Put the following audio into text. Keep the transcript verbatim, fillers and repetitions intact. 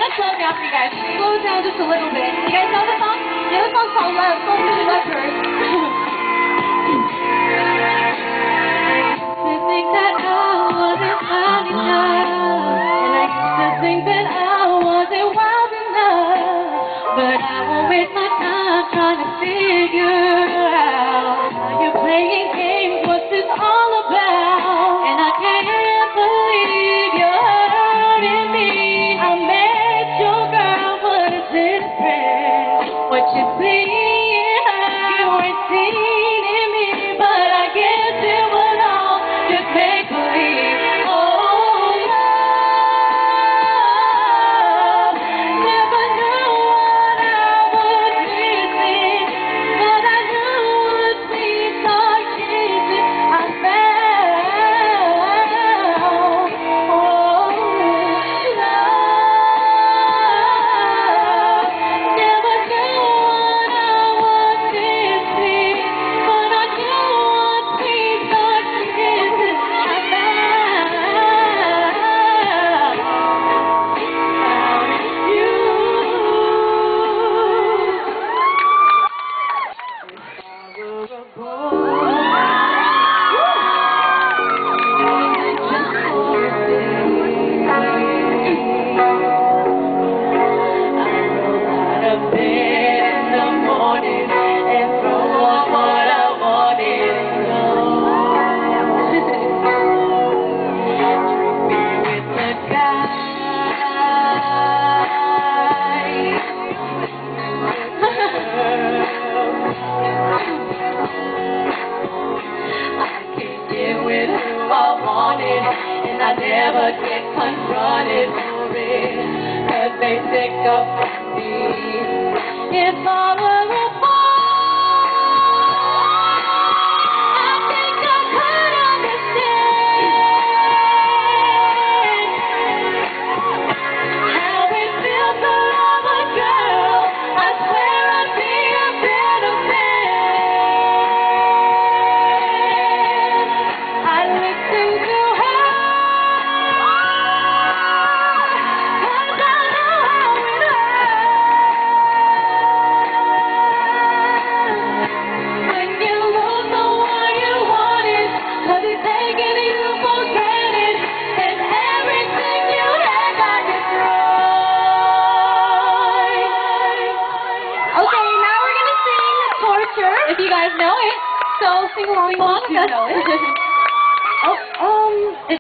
gonna slow down for you guys. Slow down just a little bit. You guys know the song? You know the song called Love, Soul Food Leopard. To think that I wasn't fine enough, and I used to think that I wasn't wild enough, but I won't waste my time trying to figure out how you're playing games. What's this all about? And I can't believe you're hurting me. I met your girl, but it's different. What you see in her, you ain't seen in me, but I guess it was all just make believe. Oh, love, never knew what I was missing, but I knew once we start kissing, I found. Oh, love, never knew what I was missing, but I knew once we start kissing, I found, found you. If I were a boy, just for a day, I'd roll out of bed in the morning and throw on what I wanted. Drink beer with the guys. I can't get with who I wanted, and I never get confronted for it, 'cause they stick up for me. If I were a boy, I think I could understand how it feels to love a girl. I swear I'd be a better man. I listen to her, 'cause I know how it hurts when you lose the one you wanted, 'cause it's taking you for granted, and everything you had got destroyed. Okay, now we're gonna sing Torture, if you guys know it. So sing along with us.